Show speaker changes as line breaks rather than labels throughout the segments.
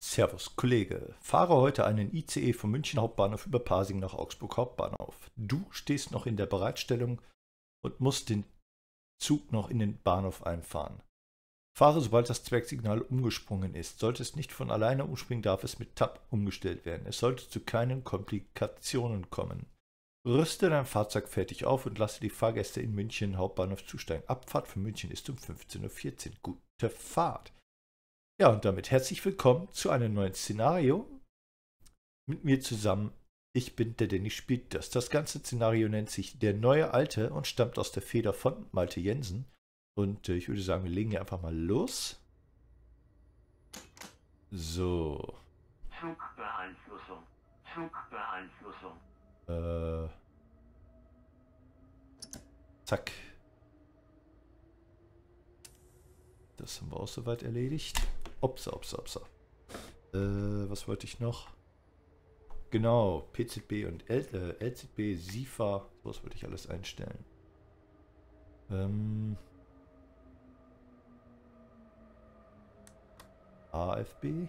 Servus, Kollege. Fahre heute einen ICE vom München Hauptbahnhof über Pasing nach Augsburg Hauptbahnhof. Du stehst noch in der Bereitstellung und musst den Zug noch in den Bahnhof einfahren. Fahre, sobald das Zwergsignal umgesprungen ist. Sollte es nicht von alleine umspringen, darf es mit Tab umgestellt werden. Es sollte zu keinen Komplikationen kommen. Rüste dein Fahrzeug fertig auf und lasse die Fahrgäste in München Hauptbahnhof zusteigen. Abfahrt von München ist um 15:14 Uhr. Gute Fahrt. Ja, und damit herzlich willkommen zu einem neuen Szenario. Mit mir zusammen, ich bin der Danny spielt das. Das ganze Szenario nennt sich Der neue Alte und stammt aus der Feder von Malte Jensen. Und ich würde sagen, wir legen hier einfach mal los. So.
Flugbeeinflussung. Flugbeeinflussung.
Zack. Das haben wir auch soweit erledigt. Upsa. Was wollte ich noch? Genau, PZB und LZB, SIFA, sowas wollte ich alles einstellen. AFB,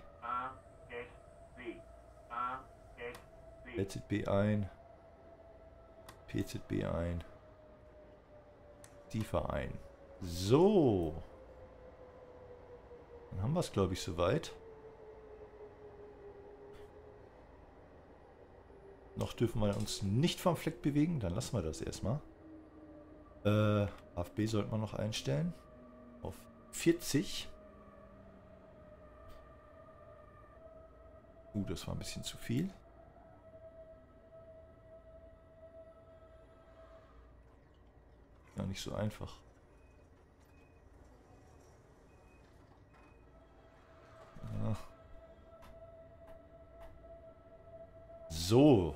LZB ein, PZB ein, SIFA ein. So. Dann haben wir es, glaube ich, soweit. Noch dürfen wir uns nicht vom Fleck bewegen, dann lassen wir das erstmal. AFB sollten wir noch einstellen. Auf 40. Das war ein bisschen zu viel. Ja, nicht so einfach. Ja. So.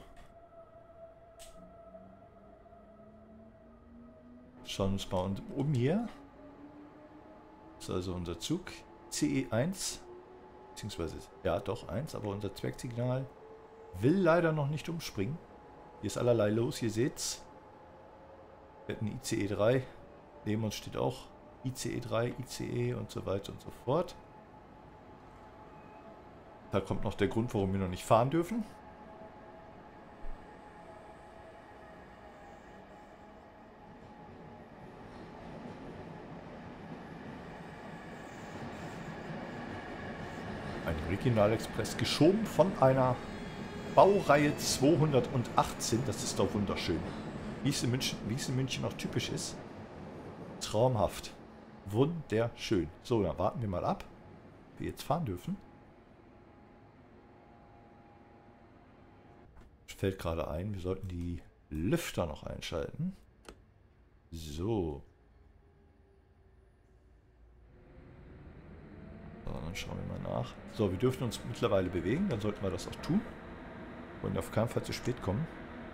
Schauen wir uns mal um hier. Das ist also unser Zug. CE1. Beziehungsweise, ja doch 1, aber unser Zwergsignal will leider noch nicht umspringen. Hier ist allerlei los, ihr seht's. Wir hatten ICE 3. Neben uns steht auch ICE 3, ICE und so weiter und so fort. Da kommt noch der Grund, warum wir noch nicht fahren dürfen. Ein Regionalexpress, geschoben von einer Baureihe 218. Das ist doch wunderschön. Wie es in München auch typisch ist. Traumhaft. Wunderschön. So, dann warten wir mal ab, ob wir jetzt fahren dürfen. Fällt gerade ein, wir sollten die Lüfter noch einschalten. So. So, dann schauen wir mal nach. So, wir dürfen uns mittlerweile bewegen, dann sollten wir das auch tun. Wollen auf keinen Fall zu spät kommen.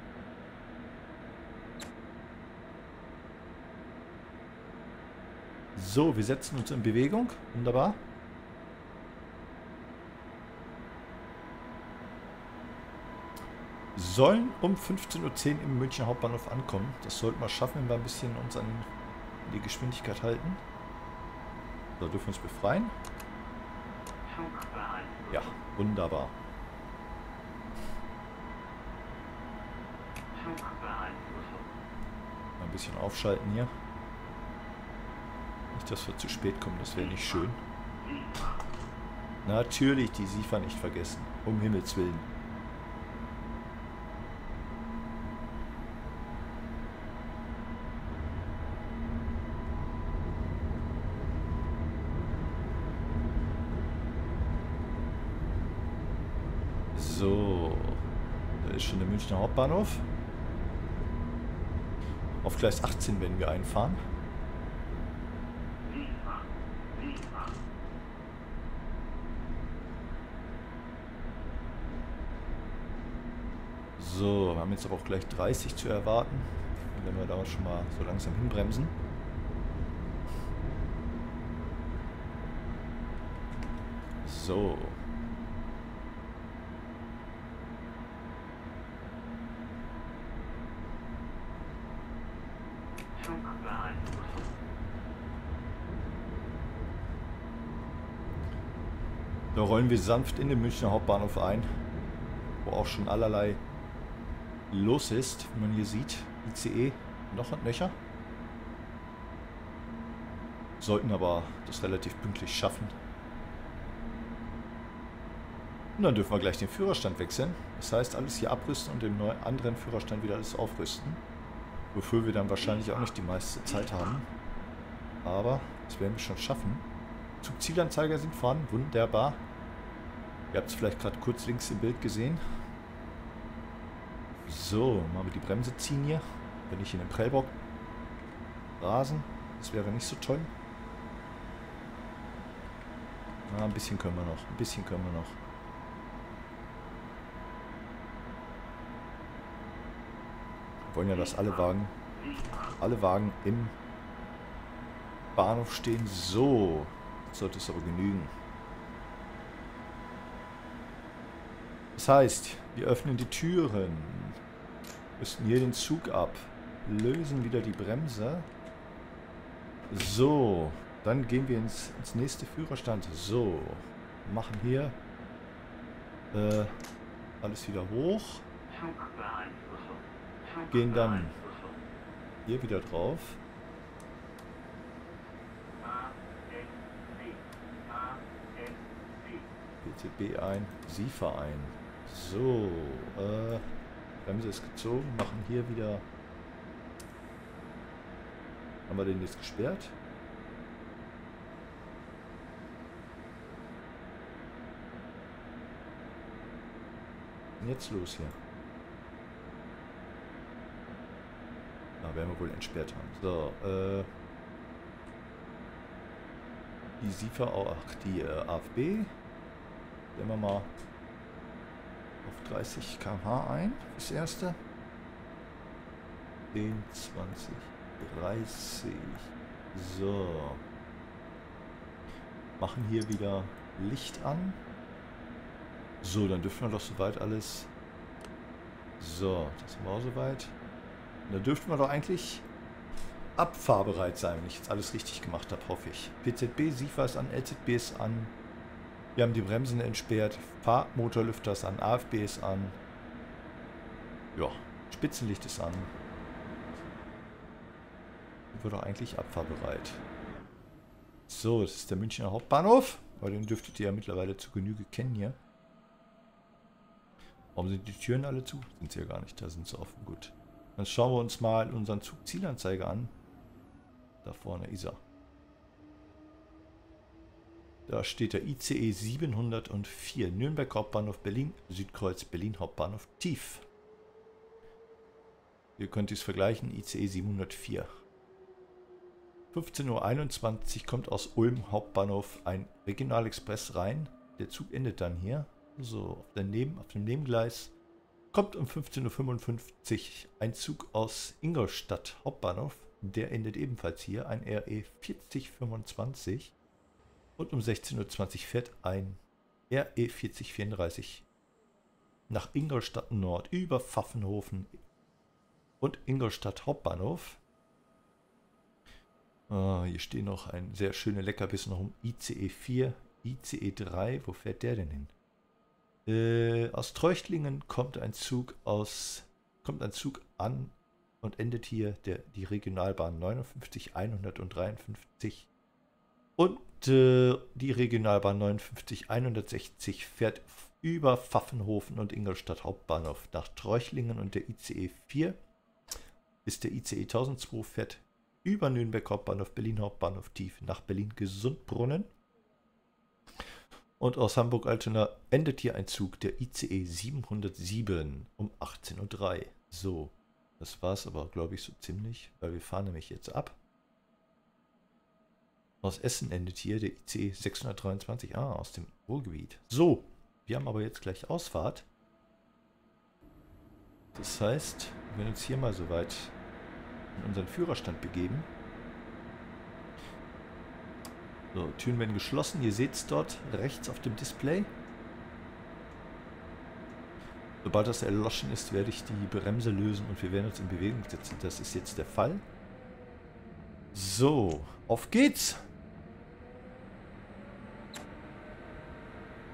So, wir setzen uns in Bewegung. Wunderbar. Sollen um 15:10 Uhr im München Hauptbahnhof ankommen. Das sollten wir schaffen, wenn wir ein bisschen uns an die Geschwindigkeit halten. So, dürfen wir uns befreien. Ja, wunderbar. Mal ein bisschen aufschalten hier. Nicht, dass wir zu spät kommen, das wäre nicht schön. Natürlich die SIFA nicht vergessen. Um Himmels Willen. So, da ist schon der Münchner Hauptbahnhof. Auf Gleis 18 werden wir einfahren. So, wir haben jetzt aber auch gleich 30 zu erwarten. Dann werden wir da schon mal so langsam hinbremsen. So. Da rollen wir sanft in den Münchner Hauptbahnhof ein, wo auch schon allerlei los ist, wie man hier sieht. ICE noch und nöcher. Sollten aber das relativ pünktlich schaffen. Und dann dürfen wir gleich den Führerstand wechseln. Das heißt, alles hier abrüsten und im anderen Führerstand wieder alles aufrüsten. Wofür wir dann wahrscheinlich auch nicht die meiste Zeit haben. Aber das werden wir schon schaffen. Zugzielanzeiger sind vorhanden. Wunderbar. Ihr habt es vielleicht gerade kurz links im Bild gesehen. So, mal wir die Bremse ziehen hier. Wenn ich in den Prellbock rasen. Das wäre nicht so toll. Na, ein bisschen können wir noch. Ein bisschen können wir noch. Wir wollen ja, dass alle Wagen im Bahnhof stehen. So, jetzt sollte es aber genügen. Das heißt, wir öffnen die Türen, rüsten hier den Zug ab, lösen wieder die Bremse. So, dann gehen wir ins nächste Führerstand. So, machen hier alles wieder hoch. Gehen dann hier wieder drauf. PZB ein, SIFA ein. So, Bremse ist gezogen, machen hier wieder. Haben wir den jetzt gesperrt? Und jetzt los hier. Na, werden wir wohl entsperrt haben. So, die SIFA, ach, die AFB. Stellen wir mal auf 30 km/h ein, das erste. 10, 20, 30. So. Machen hier wieder Licht an. So, dann dürfen wir doch soweit alles. So, das war auch soweit. Und dann dürften wir doch eigentlich abfahrbereit sein, wenn ich jetzt alles richtig gemacht habe, hoffe ich. PZB, SIFA ist an, LZB ist an. Wir haben die Bremsen entsperrt, Fahrmotorlüfter ist an, AFB ist an. Ja, Spitzenlicht ist an. Wird doch eigentlich abfahrbereit. So, das ist der Münchner Hauptbahnhof. Aber den dürftet ihr ja mittlerweile zu Genüge kennen hier. Warum sind die Türen alle zu? Sind sie ja gar nicht, da sind sie offen. Gut. Dann schauen wir uns mal unseren Zugzielanzeiger an. Da vorne ist er. Da steht der ICE 704, Nürnberg Hauptbahnhof Berlin, Südkreuz Berlin Hauptbahnhof Tief. Hier könnt ihr es vergleichen, ICE 704. 15:21 Uhr kommt aus Ulm Hauptbahnhof ein Regionalexpress rein. Der Zug endet dann hier. So, auf dem Nebengleis kommt um 15:55 Uhr ein Zug aus Ingolstadt Hauptbahnhof. Der endet ebenfalls hier, ein RE 4025. Und um 16:20 Uhr fährt ein RE 4034 nach Ingolstadt Nord über Pfaffenhofen und Ingolstadt Hauptbahnhof. Hier stehen noch ein sehr schöner Leckerbissen um ICE 4, ICE 3. Wo fährt der denn hin? Aus Treuchtlingen kommt ein Zug an und endet hier die Regionalbahn 59, 153. Und die Regionalbahn 59, 160 fährt über Pfaffenhofen und Ingolstadt Hauptbahnhof nach Treuchtlingen, und der ICE 4 ist der ICE 1002, fährt über Nürnberg Hauptbahnhof, Berlin Hauptbahnhof Tief nach Berlin-Gesundbrunnen. Und aus Hamburg-Altona endet hier ein Zug, der ICE 707 um 18:03 Uhr. So, das war es aber, glaube ich, so ziemlich, weil wir fahren nämlich jetzt ab. Aus Essen endet hier der ICE 623, aus dem Ruhrgebiet. So, wir haben aber jetzt gleich Ausfahrt. Das heißt, wir werden uns hier mal soweit in unseren Führerstand begeben. So, Türen werden geschlossen. Ihr seht es dort rechts auf dem Display. Sobald das erloschen ist, werde ich die Bremse lösen und wir werden uns in Bewegung setzen. Das ist jetzt der Fall. So, auf geht's!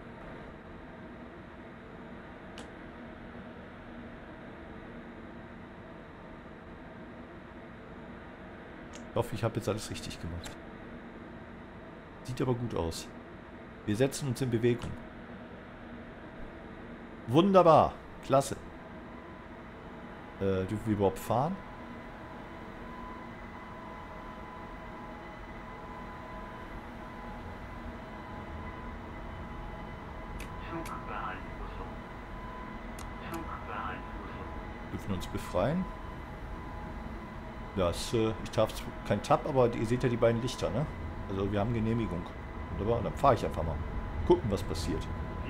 hoffe, ich habe jetzt alles richtig gemacht. Sieht aber gut aus. Wir setzen uns in Bewegung. Wunderbar. Klasse. Dürfen wir überhaupt fahren?
Zugbeeinflussung. Zugbeeinflussung.
Dürfen uns befreien. Das, ich darf kein Tab, aber ihr seht ja die beiden Lichter, ne? Also wir haben Genehmigung. Wunderbar, dann fahre ich einfach mal. Gucken, was passiert.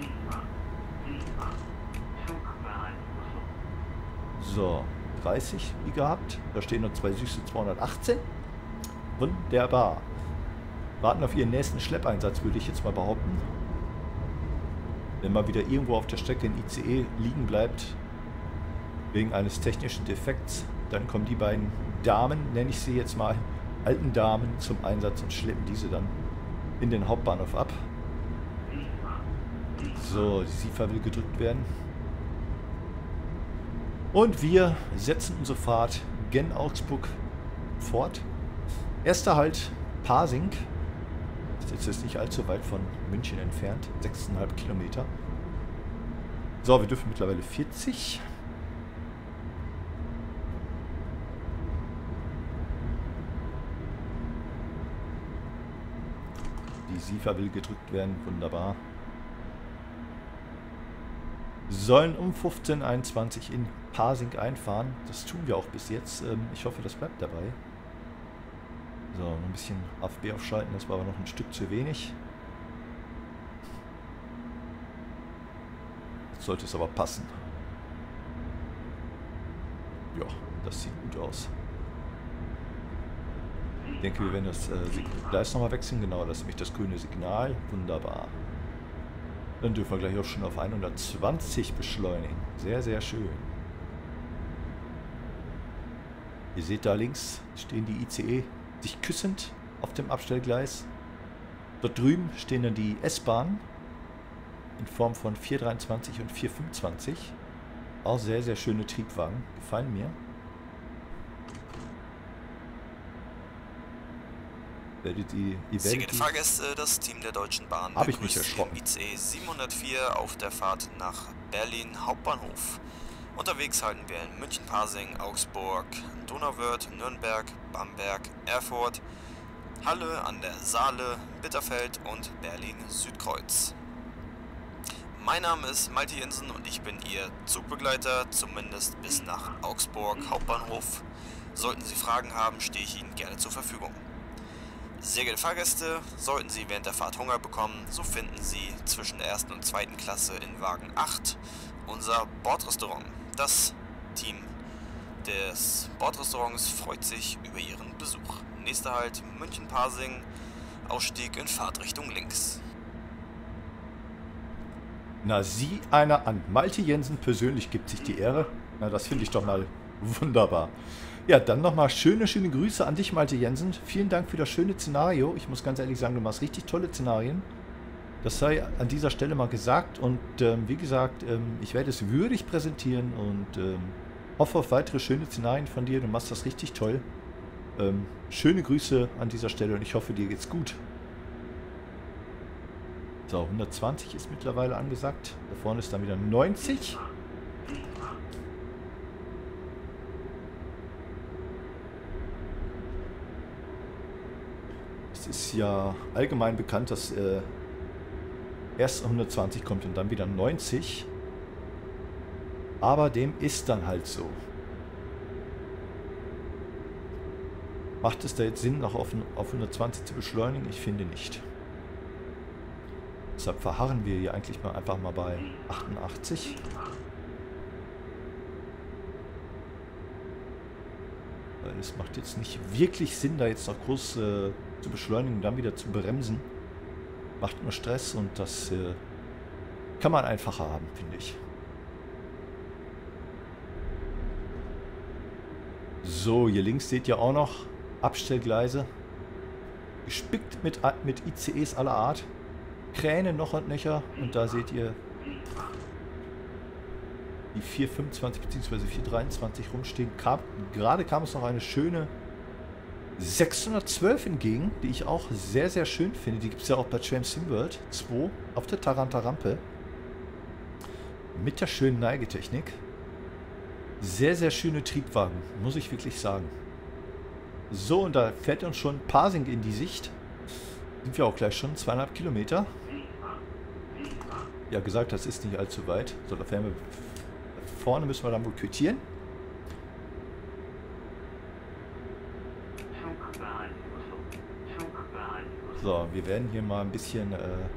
Zugbeeinflussung.
So, 30 wie gehabt. Da stehen noch zwei süße 218. Wunderbar. Warten auf ihren nächsten Schleppeinsatz, würde ich jetzt mal behaupten. Wenn mal wieder irgendwo auf der Strecke ein ICE liegen bleibt, wegen eines technischen Defekts, dann kommen die beiden Damen, nenne ich sie jetzt mal, alten Damen zum Einsatz und schleppen diese dann in den Hauptbahnhof ab. So, die SIFA will gedrückt werden. Und wir setzen unsere Fahrt gen Augsburg fort. Erster Halt Pasing. Ist jetzt nicht allzu weit von München entfernt. 6,5 Kilometer. So, wir dürfen mittlerweile 40. Die SIFA will gedrückt werden. Wunderbar. Sollen um 15:21 in Pasing einfahren. Das tun wir auch bis jetzt. Ich hoffe, das bleibt dabei. So, noch ein bisschen AFB aufschalten. Das war aber noch ein Stück zu wenig. Jetzt sollte es aber passen. Ja, das sieht gut aus. Ich denke, wir werden das Gleis nochmal wechseln. Genau, das ist nämlich das grüne Signal. Wunderbar. Dann dürfen wir gleich auch schon auf 120 beschleunigen. Sehr, sehr schön. Ihr seht da links stehen die ICE sich küssend auf dem Abstellgleis. Dort drüben stehen dann die S-Bahnen in Form von 423 und 425. Auch sehr, sehr schöne Triebwagen. Gefallen mir.
Sehr geehrte Fahrgäste, das Team der Deutschen Bahn
Hab ich mich
begrüßt
erschrocken.
den ICE 704 auf der Fahrt nach Berlin Hauptbahnhof. Unterwegs halten wir in München-Pasing, Augsburg, Donauwörth, Nürnberg, Bamberg, Erfurt, Halle an der Saale, Bitterfeld und Berlin-Südkreuz. Mein Name ist Malte Jensen und ich bin Ihr Zugbegleiter, zumindest bis nach Augsburg Hauptbahnhof. Sollten Sie Fragen haben, stehe ich Ihnen gerne zur Verfügung. Sehr geehrte Fahrgäste, sollten Sie während der Fahrt Hunger bekommen, so finden Sie zwischen der 1. und 2. Klasse in Wagen 8 unser Bordrestaurant. Das Team des Bordrestaurants freut sich über Ihren Besuch. Nächster Halt München-Pasing, Ausstieg in Fahrtrichtung links.
Na, sieh einer an. Malte Jensen persönlich gibt sich die Ehre. Na, das finde ich doch mal wunderbar. Ja, dann nochmal schöne Grüße an dich, Malte Jensen. Vielen Dank für das schöne Szenario. Ich muss ganz ehrlich sagen, du machst richtig tolle Szenarien. Das sei an dieser Stelle mal gesagt. Und wie gesagt, ich werde es würdig präsentieren und hoffe auf weitere schöne Szenarien von dir. Du machst das richtig toll. Schöne Grüße an dieser Stelle und ich hoffe, dir geht's gut. So, 120 ist mittlerweile angesagt. Da vorne ist dann wieder 90. Es ist ja allgemein bekannt, dass erst 120 kommt und dann wieder 90. Aber dem ist dann halt so. Macht es da jetzt Sinn, noch auf 120 zu beschleunigen? Ich finde nicht. Deshalb verharren wir hier eigentlich mal einfach mal bei 88. Weil es macht jetzt nicht wirklich Sinn, da jetzt noch groß zu beschleunigen und dann wieder zu bremsen. Macht nur Stress und das kann man einfacher haben, finde ich. So, hier links seht ihr auch noch Abstellgleise. Gespickt mit ICEs aller Art. Kräne noch und nöcher. Und da seht ihr die 425 bzw. 423 rumstehen. Gerade kam es noch eine schöne 612 hingegen, die ich auch sehr, sehr schön finde. Die gibt es ja auch bei Train Sim World 2 auf der Taranta-Rampe. Mit der schönen Neigetechnik. Sehr, sehr schöne Triebwagen, muss ich wirklich sagen. So, und da fährt uns schon Pasing in die Sicht. Sind wir auch gleich schon, 2,5 Kilometer. Ja, gesagt, das ist nicht allzu weit. So, da fahren wir vorne, müssen wir dann wohl quittieren. So, wir werden hier mal ein bisschen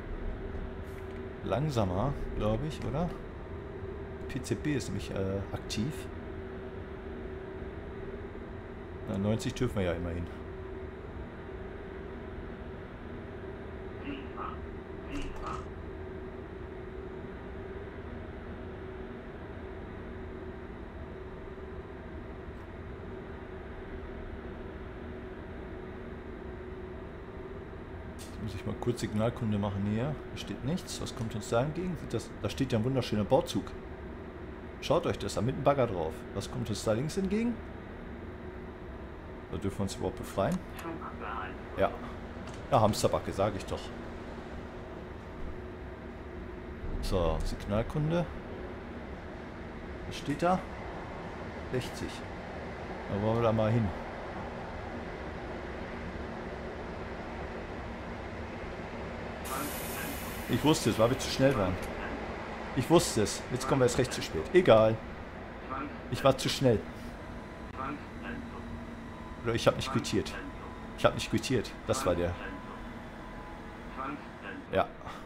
langsamer, glaube ich, oder? PCB ist nämlich aktiv. Na, 90 dürfen wir ja immerhin. Muss ich mal kurz Signalkunde machen hier. Da steht nichts. Was kommt uns da entgegen? Da steht ja ein wunderschöner Bauzug. Schaut euch das an, mit dem Bagger drauf. Was kommt uns da links entgegen? Da dürfen wir uns überhaupt befreien. Ja. Ja, Hamsterbacke, sage ich doch. So, Signalkunde. Was steht da? 60. Da wollen wir da mal hin. Ich wusste es, weil wir zu schnell waren. Ich wusste es. Jetzt kommen wir erst recht zu spät. Egal. Ich war zu schnell. Oder ich habe nicht quittiert. Ich habe nicht quittiert. Das war der. Ja.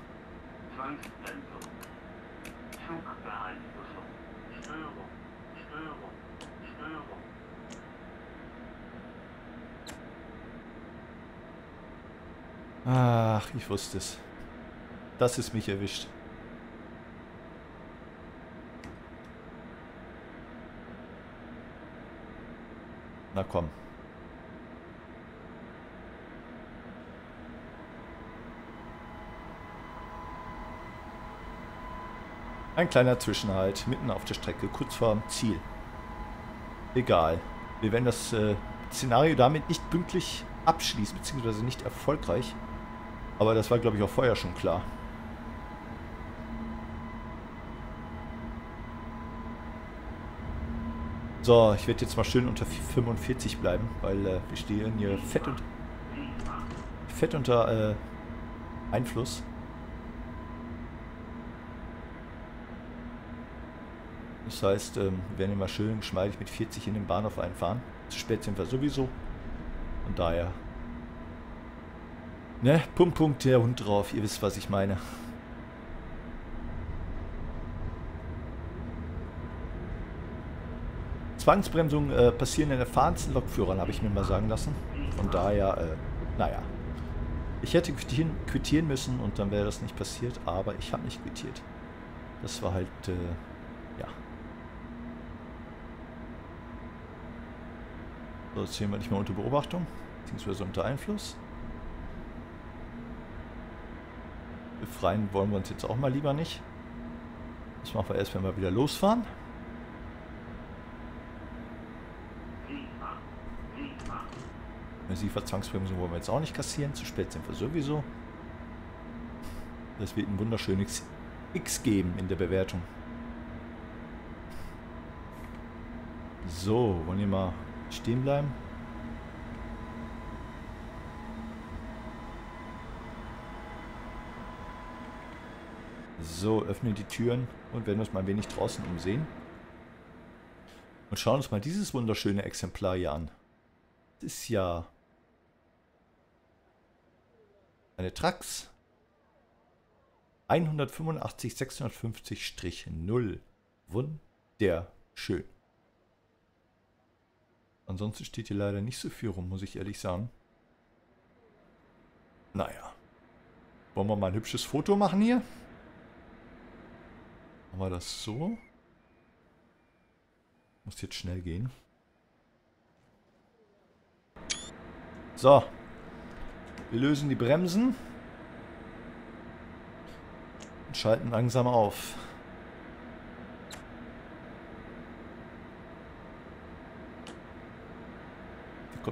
Ach, ich wusste es. Das ist mich erwischt. Na komm. Ein kleiner Zwischenhalt, mitten auf der Strecke, kurz vorm Ziel. Egal. Wir werden das Szenario damit nicht pünktlich abschließen, beziehungsweise nicht erfolgreich. Aber das war, glaube ich, auch vorher schon klar. So, ich werde jetzt mal schön unter 45 bleiben, weil wir stehen hier fett unter Einfluss. Das heißt, wir werden hier mal schön geschmeidig mit 40 in den Bahnhof einfahren. Zu spät sind wir sowieso. Und daher... Ne, Punkt, der Hund drauf. Ihr wisst, was ich meine. Zwangsbremsungen passieren in erfahrensten Lokführern, habe ich mir mal sagen lassen. Von daher, naja. Ich hätte quittieren müssen und dann wäre das nicht passiert, aber ich habe nicht quittiert. Das war halt, ja. So, jetzt stehen wir nicht mehr unter Beobachtung, beziehungsweise unter Einfluss. Befreien wollen wir uns jetzt auch mal lieber nicht. Das machen wir erst, wenn wir wieder losfahren. Massiver Zwangsbremsung wollen wir jetzt auch nicht kassieren. Zu spät sind wir sowieso. Das wird ein wunderschönes X geben in der Bewertung. So, wollen wir mal stehen bleiben? So, öffnen die Türen und werden uns mal ein wenig draußen umsehen. Und schauen uns mal dieses wunderschöne Exemplar hier an. Das ist ja eine Trax 185 650-0. Wunderschön. Ansonsten steht hier leider nicht so viel rum, muss ich ehrlich sagen. Naja. Wollen wir mal ein hübsches Foto machen hier? Machen wir das so? Muss jetzt schnell gehen. So. Wir lösen die Bremsen. Und schalten langsam auf.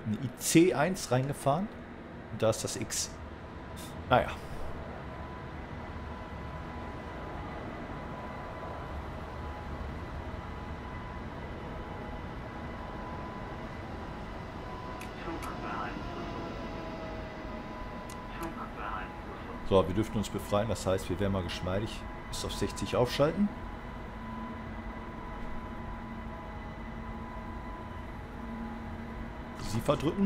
kommt eine IC1 reingefahren. Und da ist das X. Naja. So, wir dürften uns befreien. Das heißt, wir werden mal geschmeidig bis auf 60 aufschalten. SIFA drücken.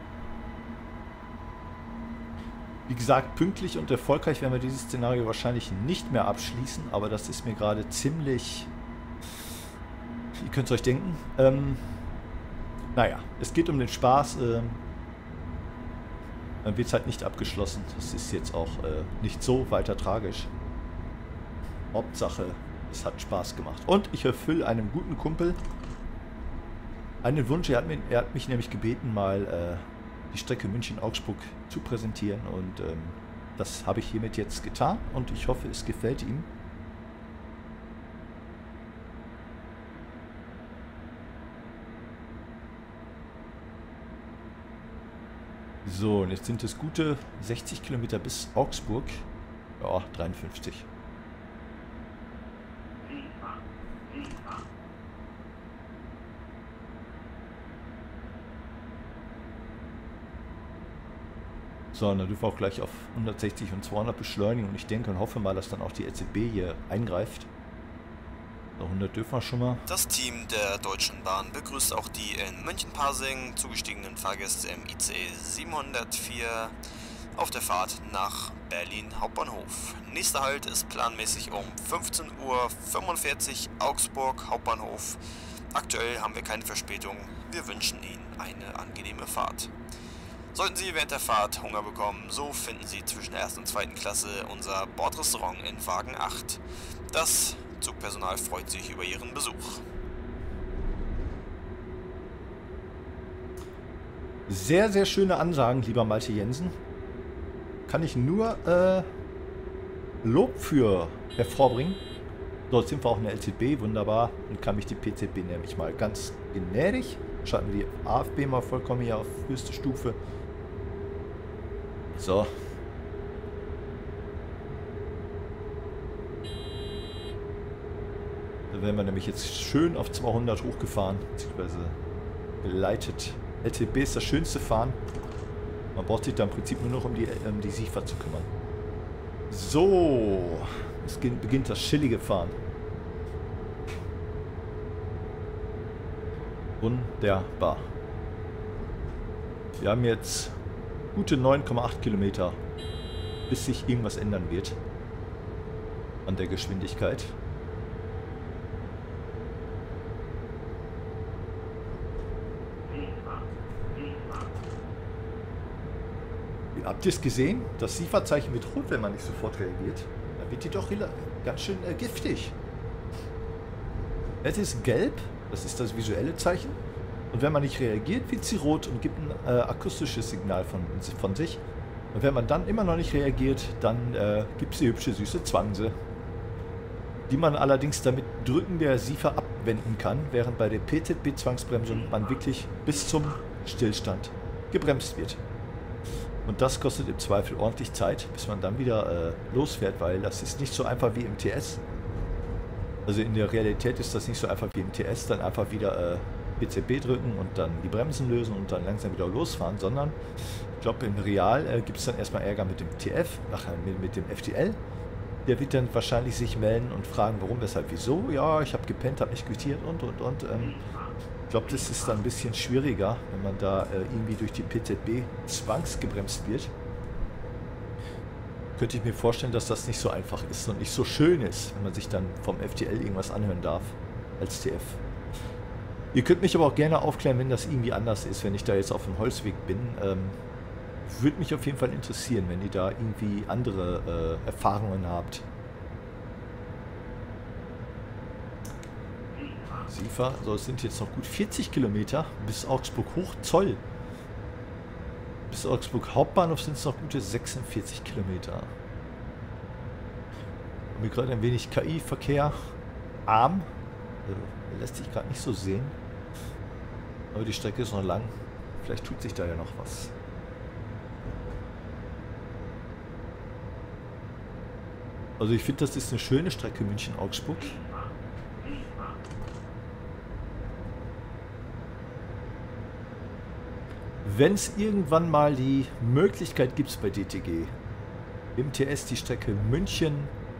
Wie gesagt, pünktlich und erfolgreich werden wir dieses Szenario wahrscheinlich nicht mehr abschließen, aber das ist mir gerade ziemlich... Ihr könnt es euch denken. Naja, es geht um den Spaß. Dann wird es halt nicht abgeschlossen. Das ist jetzt auch nicht so weiter tragisch. Hauptsache, es hat Spaß gemacht. Und ich erfülle einem guten Kumpel einen Wunsch. Er hat mich nämlich gebeten, mal die Strecke München-Augsburg zu präsentieren. Und das habe ich hiermit jetzt getan. Und ich hoffe, es gefällt ihm. So, und jetzt sind es gute 60 Kilometer bis Augsburg. Ja, 53. So, und dann dürfen wir auch gleich auf 160 und 200 beschleunigen. Und ich denke und hoffe mal, dass dann auch die LZB hier eingreift. So, 100 dürfen wir schon mal.
Das Team der Deutschen Bahn begrüßt auch die in München-Pasing zugestiegenen Fahrgäste im ICE 704 auf der Fahrt nach Berlin Hauptbahnhof. Nächster Halt ist planmäßig um 15:45 Uhr Augsburg Hauptbahnhof. Aktuell haben wir keine Verspätung. Wir wünschen Ihnen eine angenehme Fahrt. Sollten Sie während der Fahrt Hunger bekommen, so finden Sie zwischen der 1. und 2. Klasse unser Bordrestaurant in Wagen 8. Das Zugpersonal freut sich über Ihren Besuch.
Sehr, sehr schöne Ansagen, lieber Malte Jensen. Kann ich nur Lob für hervorbringen. So, jetzt sind wir auch in der LZB, wunderbar. Und kann mich die PZB nämlich mal ganz gnädig. Schalten wir die AFB mal vollkommen hier auf höchste Stufe. So. Da werden wir nämlich jetzt schön auf 200 hochgefahren, beziehungsweise geleitet. LTB ist das schönste Fahren. Man braucht sich da im Prinzip nur noch um die SIFA zu kümmern. So, es beginnt das chillige Fahren. Wunderbar. Wir haben jetzt gute 9,8 Kilometer, bis sich irgendwas ändern wird an der Geschwindigkeit. Habt ihr es gesehen? Das SIFA-Zeichen wird rot, wenn man nicht sofort reagiert. Dann wird die doch ganz schön giftig. Es ist gelb, das ist das visuelle Zeichen. Und wenn man nicht reagiert, wird sie rot und gibt ein akustisches Signal von sich. Und wenn man dann immer noch nicht reagiert, dann gibt es die hübsche, süße Zwanse. Die man allerdings damit Drücken der SIFA abwenden kann, während bei der PZB-Zwangsbremsung man wirklich bis zum Stillstand gebremst wird. Und das kostet im Zweifel ordentlich Zeit, bis man dann wieder losfährt, weil das ist nicht so einfach wie im TS. Also in der Realität ist das nicht so einfach wie im TS, dann einfach wieder PZB drücken und dann die Bremsen lösen und dann langsam wieder losfahren, sondern ich glaube im Real gibt es dann erstmal Ärger mit dem TF, mit dem FTL. Der wird dann wahrscheinlich sich melden und fragen, warum, weshalb, wieso. Ja, ich habe gepennt, habe nicht quittiert und. Ich glaube, das ist dann ein bisschen schwieriger, wenn man da irgendwie durch die PZB zwangsgebremst wird. Könnte ich mir vorstellen, dass das nicht so einfach ist und nicht so schön ist, wenn man sich dann vom FTL irgendwas anhören darf als TF. Ihr könnt mich aber auch gerne aufklären, wenn das irgendwie anders ist, wenn ich da jetzt auf dem Holzweg bin. Würde mich auf jeden Fall interessieren, wenn ihr da irgendwie andere Erfahrungen habt. SIFA, so es sind jetzt noch gut 40 Kilometer bis Augsburg Hochzoll. Bis Augsburg Hauptbahnhof sind es noch gute 46 Kilometer. Haben wir gerade ein wenig KI-Verkehr arm. Lässt sich gerade nicht so sehen. Aber die Strecke ist noch lang. Vielleicht tut sich da ja noch was. Also ich finde, das ist eine schöne Strecke München-Augsburg. Wenn es irgendwann mal die Möglichkeit gibt bei DTG, im TS die Strecke München,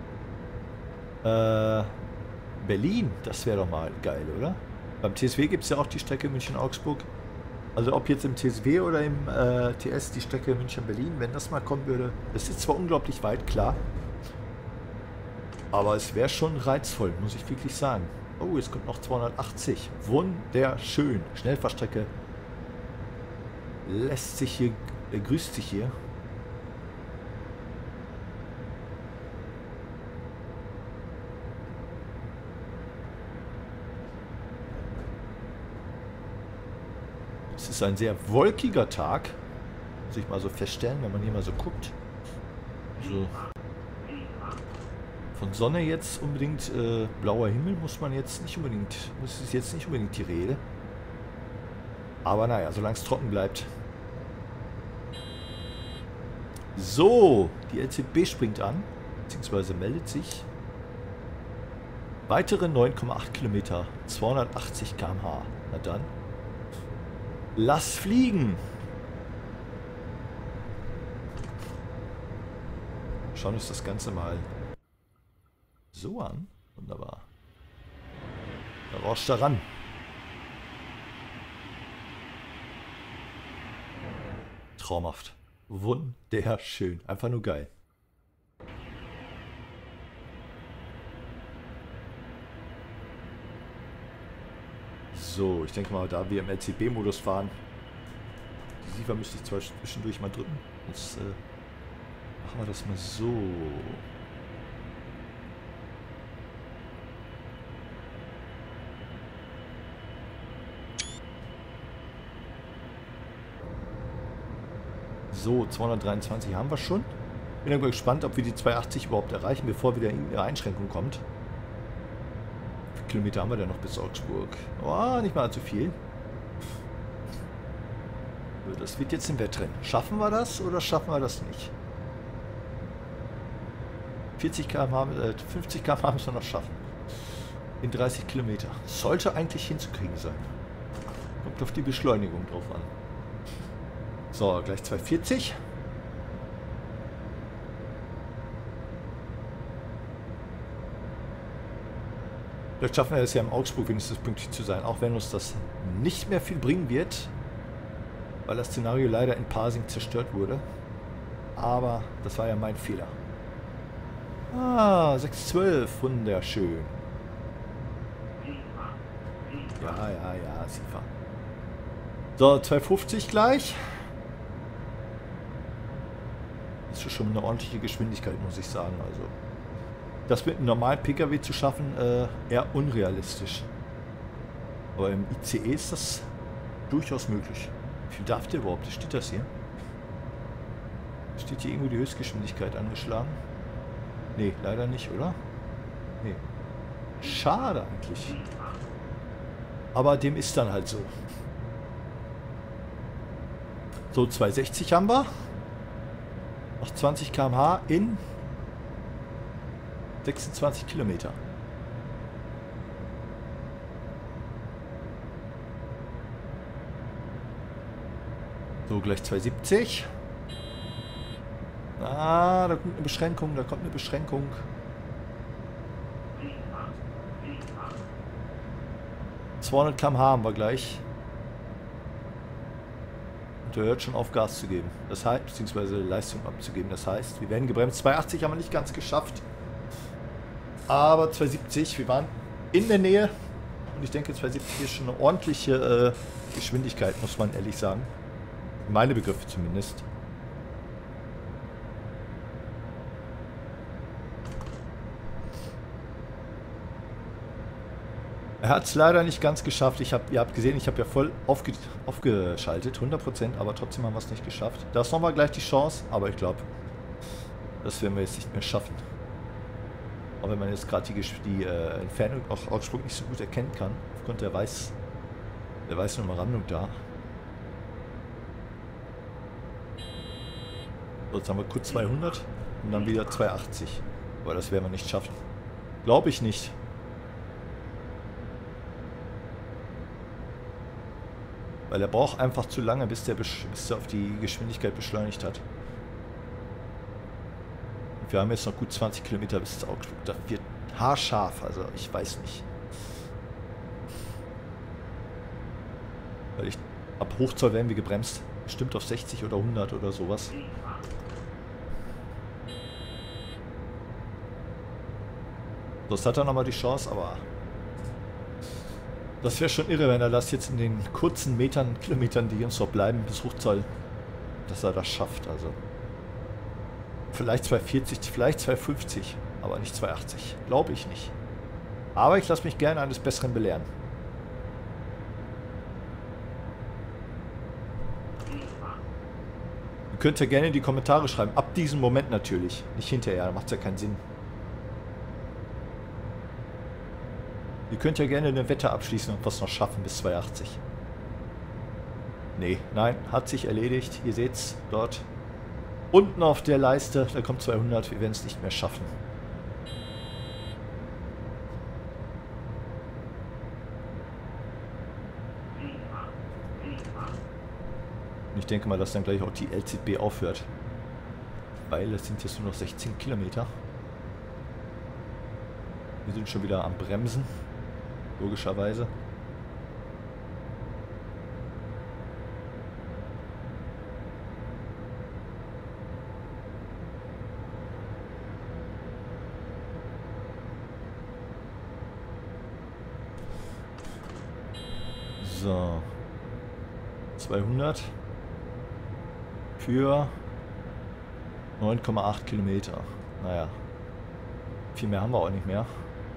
Berlin, das wäre doch mal geil, oder? Beim TSW gibt es ja auch die Strecke München-Augsburg. Also ob jetzt im TSW oder im TS die Strecke München-Berlin, wenn das mal kommen würde. Das ist zwar unglaublich weit, klar. Aber es wäre schon reizvoll, muss ich wirklich sagen. Oh, jetzt kommt noch 280. Wunderschön. Schnellfahrstrecke. Lässt sich hier, grüßt sich hier. Es ist ein sehr wolkiger Tag. Muss ich mal so feststellen, wenn man hier mal so guckt. So. Von Sonne jetzt unbedingt, blauer Himmel muss es jetzt nicht unbedingt die Rede. Aber naja, solange es trocken bleibt. So, die LZB springt an, beziehungsweise meldet sich. Weitere 9,8 Kilometer, 280 km/h. Na dann, lass fliegen! Schauen uns das Ganze mal so an. Wunderbar. Da rauscht er ran. Traumhaft. Wunderschön. Einfach nur geil. So, ich denke mal, da wir im LCB-Modus fahren, die Siefer müsste ich zwar zwischendurch mal drücken. Jetzt machen wir das mal so. So, 223 haben wir schon. Bin aber gespannt, ob wir die 280 überhaupt erreichen, bevor wieder irgendeine Einschränkung kommt. Wie viele Kilometer haben wir denn noch bis Augsburg? Oh, nicht mal allzu viel. Das wird jetzt im Wettrennen. Schaffen wir das oder schaffen wir das nicht? 40 km/h, 50 km/h müssen wir noch schaffen. In 30 Kilometer. Sollte eigentlich hinzukriegen sein. Kommt auf die Beschleunigung drauf an. So, gleich 240. Vielleicht schaffen wir es ja im Augsburg wenigstens pünktlich zu sein, auch wenn uns das nicht mehr viel bringen wird, weil das Szenario leider in Pasing zerstört wurde. Aber das war ja mein Fehler. Ah, 612, wunderschön. Ja, Siefer. So, 250 gleich. Das ist schon eine ordentliche Geschwindigkeit, muss ich sagen. Also, das mit einem normalen PKW zu schaffen, eher unrealistisch. Aber im ICE ist das durchaus möglich. Wie viel darf der überhaupt? Steht das hier? Steht hier irgendwo die Höchstgeschwindigkeit angeschlagen? Nee, leider nicht, oder? Nee. Schade eigentlich. Aber dem ist dann halt so. So, 260 haben wir. Noch 20 km/h in 26 Kilometer. So, gleich 270. Ah, da kommt eine Beschränkung, da kommt eine Beschränkung. ...200 km/h haben wir gleich. Und er hört schon auf, Gas zu geben. Das heißt, beziehungsweise Leistung abzugeben. Das heißt, wir werden gebremst. 280 haben wir nicht ganz geschafft. Aber 270, wir waren in der Nähe. Und ich denke, 270 ist schon eine ordentliche Geschwindigkeit, muss man ehrlich sagen. Meine Begriffe zumindest. Er hat es leider nicht ganz geschafft. Ihr habt gesehen, ich habe ja voll aufgeschaltet, 100%, aber trotzdem haben wir es nicht geschafft. Da ist nochmal gleich die Chance, aber ich glaube, das werden wir jetzt nicht mehr schaffen. Auch wenn man jetzt gerade die Entfernung auch Augsburg nicht so gut erkennen kann, aufgrund der weißen Umrandung da. So, jetzt haben wir kurz 200 und dann wieder 280. Aber das werden wir nicht schaffen. Glaube ich nicht. Weil er braucht einfach zu lange, bis der auf die Geschwindigkeit beschleunigt hat. Und wir haben jetzt noch gut 20 Kilometer bis zu Augsburg. Das wird haarscharf, also ich weiß nicht. Weil ab Hochzoll werden wir gebremst. Bestimmt auf 60 oder 100 oder sowas. Das hat er nochmal die Chance, aber das wäre schon irre, wenn er das jetzt in den kurzen Kilometern, die uns noch bleiben, bis Hochzoll, dass er das schafft. Also vielleicht 240, vielleicht 250, aber nicht 280. Glaube ich nicht. Aber ich lasse mich gerne eines Besseren belehren. Ihr könnt ja gerne in die Kommentare schreiben. Ab diesem Moment natürlich. Nicht hinterher, da macht es ja keinen Sinn. Ihr könnt ja gerne eine Wette abschließen und was noch schaffen bis 280. Nee, nein, hat sich erledigt. Ihr seht's dort unten auf der Leiste. Da kommt 200. Wir werden es nicht mehr schaffen. Und ich denke mal, dass dann gleich auch die LZB aufhört. Weil es sind jetzt nur noch 16 Kilometer. Wir sind schon wieder am Bremsen. Logischerweise. So. 200 für 9,8 Kilometer. Naja. Viel mehr haben wir auch nicht mehr.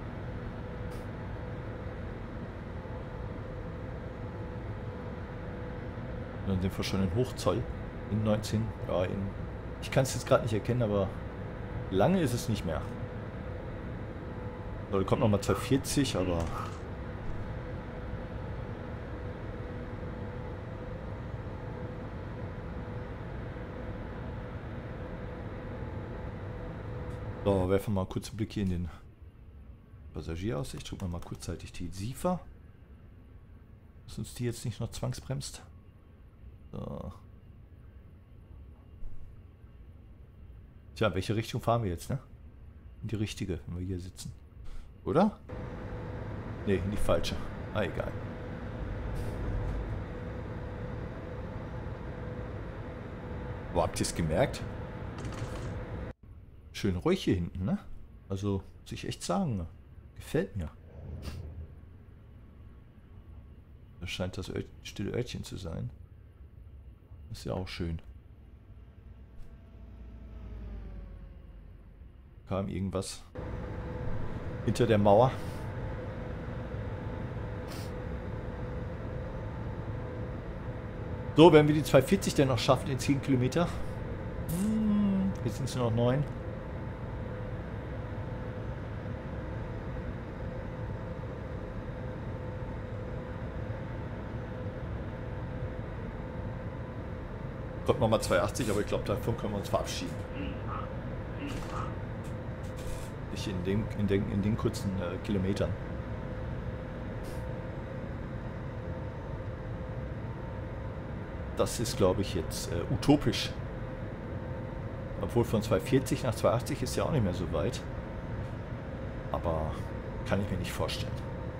Dann sind wir schon in Hochzoll. In 19. Ja, ich kann es jetzt gerade nicht erkennen, aber lange ist es nicht mehr. So, da kommt nochmal 240, aber... So, werfen wir mal kurz einen Blick hier in den Passagieraufsicht. Drücken wir mal kurzzeitig die SIFA. Dass uns die jetzt nicht noch zwangsbremst. So. Tja, welche Richtung fahren wir jetzt, ne? In die richtige, wenn wir hier sitzen. Oder? Ne, in die falsche. Ah, egal. Aber habt ihr es gemerkt? Schön ruhig hier hinten, ne? Also, muss ich echt sagen, gefällt mir. Das scheint das stille Örtchen zu sein. Ist ja auch schön. Kam irgendwas hinter der Mauer. So, wenn wir die 240 denn noch schaffen in 10 Kilometer. Jetzt sind es nur noch 9. Kommt nochmal 280, aber ich glaube, davon können wir uns verabschieden. Nicht in den kurzen Kilometern. Das ist, glaube ich, jetzt utopisch. Obwohl von 240 nach 280 ist ja auch nicht mehr so weit. Aber kann ich mir nicht vorstellen.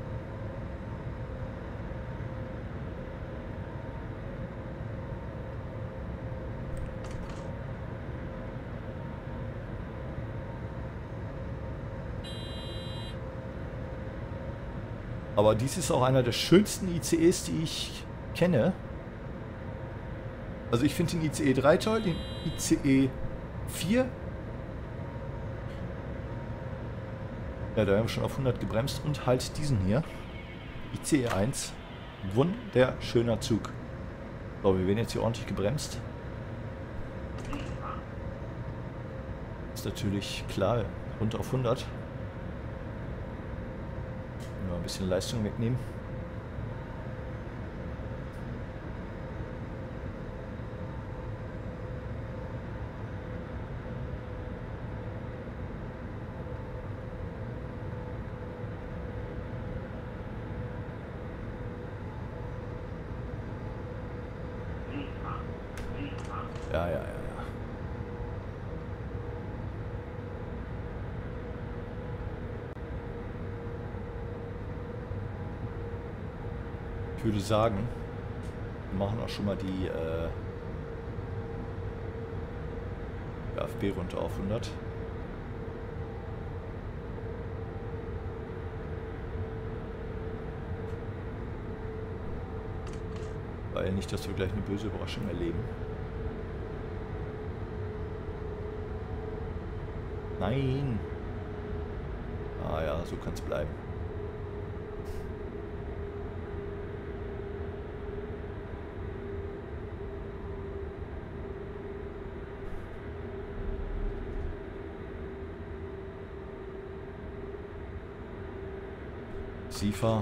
Aber dies ist auch einer der schönsten ICEs, die ich kenne. Also ich finde den ICE 3 toll, den ICE 4. Ja, da haben wir schon auf 100 gebremst und halt diesen hier. ICE 1. Wunderschöner Zug. So, wir werden jetzt hier ordentlich gebremst. Ist natürlich klar, runter auf 100. Ein bisschen Leistung wegnehmen. Ja. Ich würde sagen, wir machen auch schon mal die AFB runter auf 100. Weil nicht, dass wir gleich eine böse Überraschung erleben. Nein! Ah ja, so kann es bleiben. SIFA.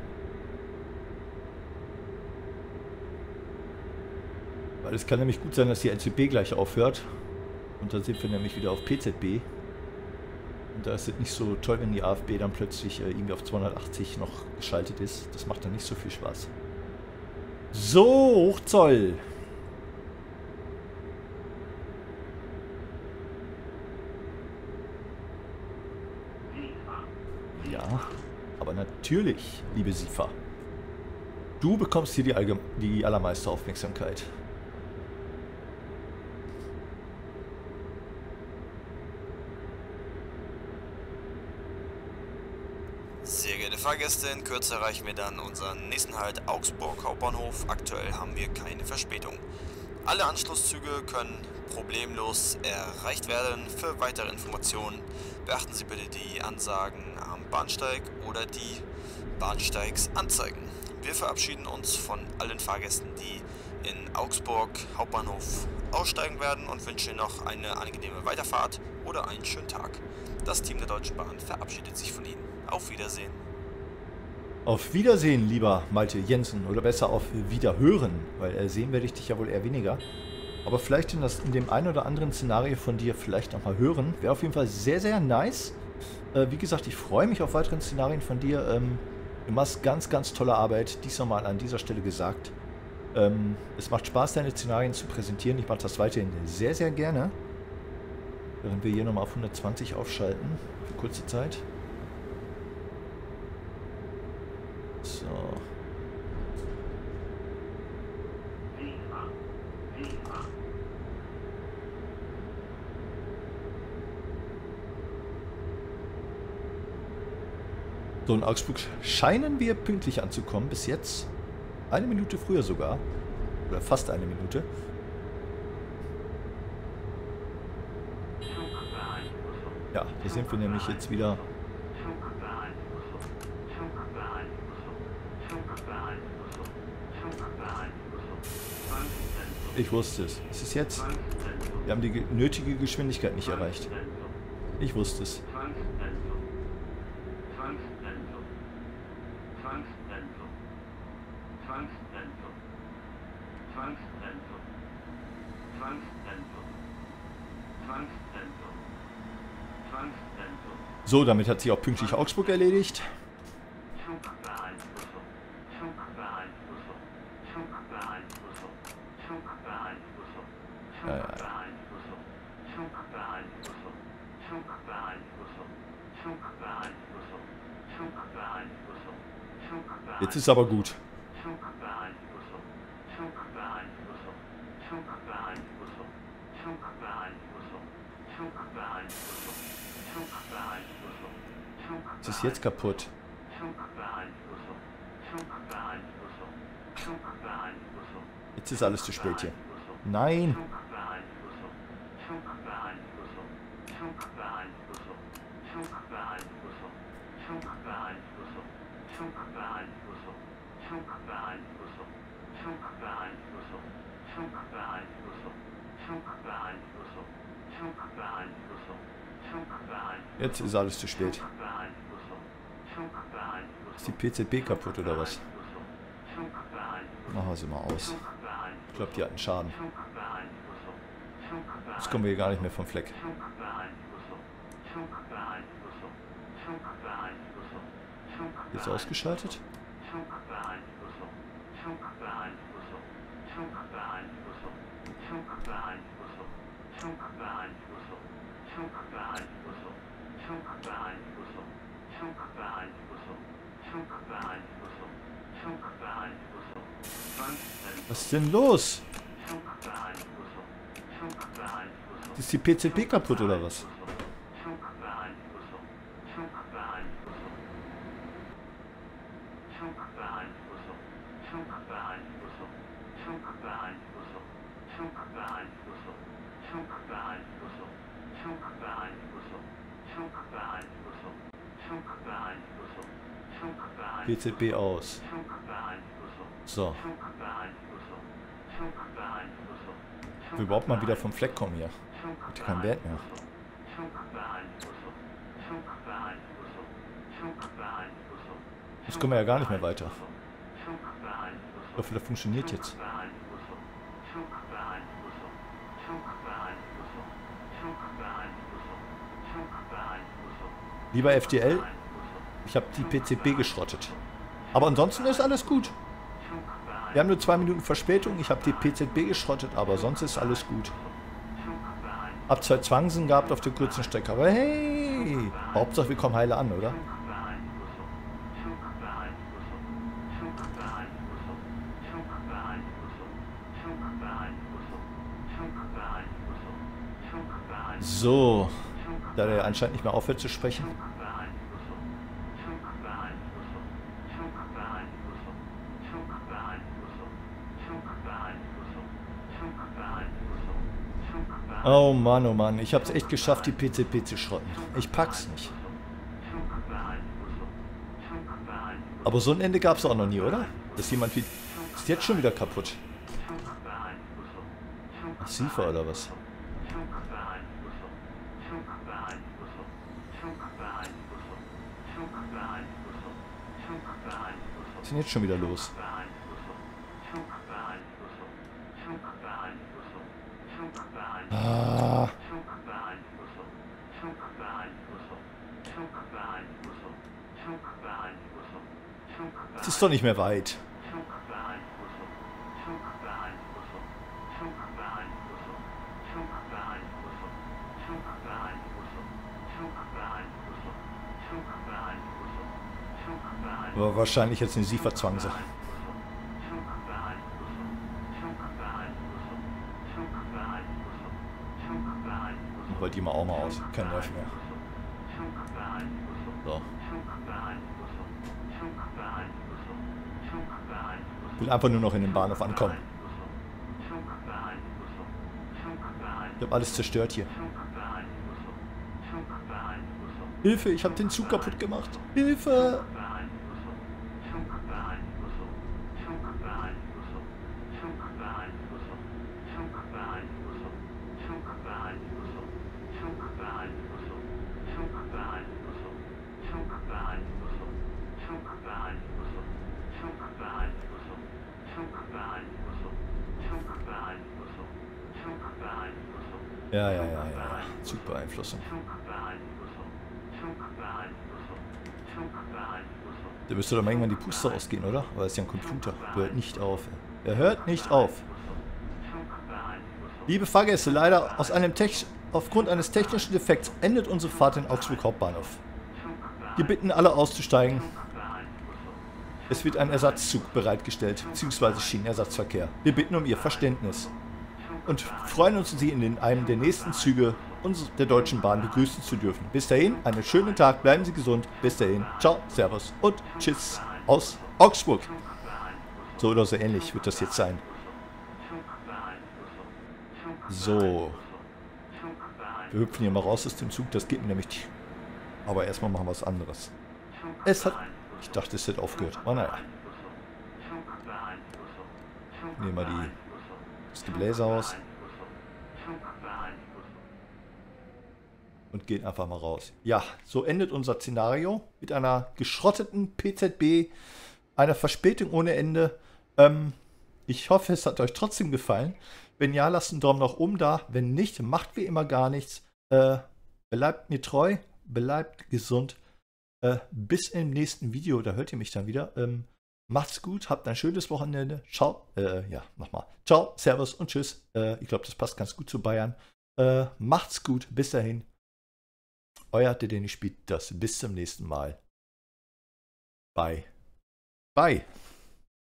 Weil es kann nämlich gut sein, dass die LCB gleich aufhört. Und dann sind wir nämlich wieder auf PZB. Und da ist es nicht so toll, wenn die AFB dann plötzlich irgendwie auf 280 noch geschaltet ist. Das macht dann nicht so viel Spaß. So, Hochzoll! Ja, aber natürlich, liebe SIFA. Du bekommst hier die allermeiste Aufmerksamkeit.
Sehr geehrte Fahrgäste, in Kürze erreichen wir dann unseren nächsten Halt Augsburg Hauptbahnhof. Aktuell haben wir keine Verspätung. Alle Anschlusszüge können problemlos erreicht werden. Für weitere Informationen beachten Sie bitte die Ansagen am Bahnsteig oder die Bahnsteigsanzeigen. Wir verabschieden uns von allen Fahrgästen, die in Augsburg Hauptbahnhof aussteigen werden und wünschen Ihnen noch eine angenehme Weiterfahrt oder einen schönen Tag. Das Team der Deutschen Bahn verabschiedet sich von Ihnen. Auf Wiedersehen.
Auf Wiedersehen, lieber Malte Jensen. Oder besser auf Wiederhören, weil sehen werde ich dich ja wohl eher weniger. Aber vielleicht in dem einen oder anderen Szenario von dir vielleicht nochmal hören. Wäre auf jeden Fall sehr, sehr nice. Wie gesagt, ich freue mich auf weitere Szenarien von dir. Du machst ganz, ganz tolle Arbeit. Dies nochmal an dieser Stelle gesagt. Es macht Spaß, deine Szenarien zu präsentieren. Ich mache das weiterhin sehr, sehr gerne. Während wir hier nochmal auf 120 aufschalten. Für kurze Zeit. So. So, in Augsburg scheinen wir pünktlich anzukommen. Bis jetzt 1 Minute früher sogar. Oder fast 1 Minute. Ja, hier sind wir nämlich jetzt wieder. Ich wusste es. Es ist jetzt. Wir haben die nötige Geschwindigkeit nicht erreicht. Ich wusste es. So, damit hat sich auch pünktlich Augsburg erledigt. Ja. Jetzt ist aber gut. Es ist jetzt kaputt. Jetzt ist alles zu spät hier. Nein! Jetzt ist alles zu spät. Ist die PZB kaputt oder was? Machen wir sie mal aus. Ich glaube, die hatten Schaden. Jetzt kommen wir hier gar nicht mehr vom Fleck. Jetzt ausgeschaltet? Was ist denn los? Ist die PZB kaputt oder was? PZB aus. So. Ich will überhaupt mal wieder vom Fleck kommen hier. Hat kein Wert mehr. Jetzt kommen wir ja gar nicht mehr weiter. Ich hoffe, das funktioniert jetzt. Lieber FDL, ich habe die PZB geschrottet. Aber ansonsten ist alles gut. Wir haben nur 2 Minuten Verspätung. Ich habe die PZB geschrottet, aber sonst ist alles gut. Hab 2 Zwangsen gehabt auf der kurzen Strecke. Aber hey, Hauptsache wir kommen heile an, oder? So, da der anscheinend nicht mehr aufhört zu sprechen. Oh Mann, ich habe es echt geschafft, die PZB zu schrotten. Ich pack's nicht. Aber so ein Ende gab es auch noch nie, oder? Dass jemand wie... Ist jetzt schon wieder kaputt. Ach, Siefer oder was? Was ist denn jetzt schon wieder los? Ah. Es ist doch nicht mehr weit. Aber wahrscheinlich jetzt eine Sieferzwangse. Weil die mal auch mal aus. Kein Nerv mehr. So. Ich will einfach nur noch in den Bahnhof ankommen. Ich habe alles zerstört hier. Hilfe, ich habe den Zug kaputt gemacht. Hilfe! Ja. Zugbeeinflussung. Da müsste doch mal irgendwann die Puste ausgehen, oder? Aber es ist ja ein Computer. Hört nicht auf. Er hört nicht auf. Liebe Fahrgäste, leider aufgrund eines technischen Defekts endet unsere Fahrt in Augsburg Hauptbahnhof. Wir bitten alle auszusteigen. Es wird ein Ersatzzug bereitgestellt, bzw. Schienenersatzverkehr. Wir bitten um Ihr Verständnis. Und freuen uns, Sie in einem der nächsten Züge der Deutschen Bahn begrüßen zu dürfen. Bis dahin, einen schönen Tag, bleiben Sie gesund. Bis dahin, ciao, servus und tschüss aus Augsburg. So oder so ähnlich wird das jetzt sein. So. Wir hüpfen hier mal raus aus dem Zug, das geht mir nämlich nicht. Aber erstmal machen wir was anderes. Ich dachte, es hätte aufgehört. Aber naja. Nehmen wir das Gebläse aus. Und gehen einfach mal raus. Ja, so endet unser Szenario mit einer geschrotteten PZB, einer Verspätung ohne Ende. Ich hoffe, es hat euch trotzdem gefallen. Wenn ja, lasst einen Daumen nach oben da. Wenn nicht, macht wie immer gar nichts. Bleibt mir treu, bleibt gesund. Bis im nächsten Video, da hört ihr mich dann wieder. Macht's gut, habt ein schönes Wochenende. Ciao. Nochmal. Ciao, Servus und Tschüss. Ich glaube, das passt ganz gut zu Bayern. Macht's gut. Bis dahin. Euer Dennis spielt das. Bis zum nächsten Mal. Bye. Bye.